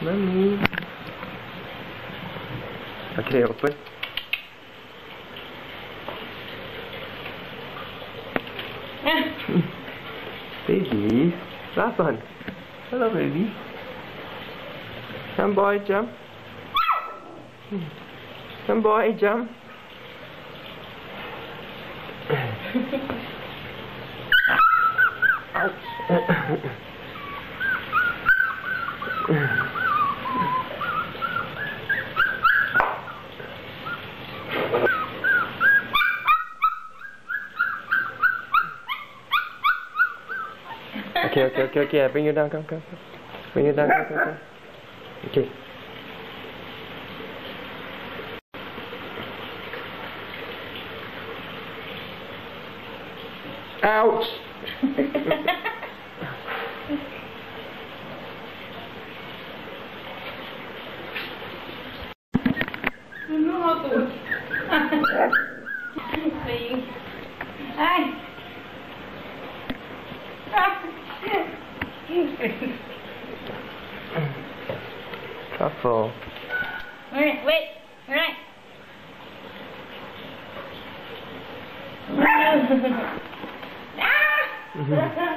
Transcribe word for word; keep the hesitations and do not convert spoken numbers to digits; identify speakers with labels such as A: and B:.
A: Mommy. Okay, open. Baby, last one. Hello, baby. Come, boy, jump. Come, boy, jump. Okay, okay, okay, okay. Bring you down, come, come, come. Bring you down, come, come, come. Okay. Ouch!
B: You know how to. Playing. Ay.
A: Playful.
B: Wait, wait, right. Ah!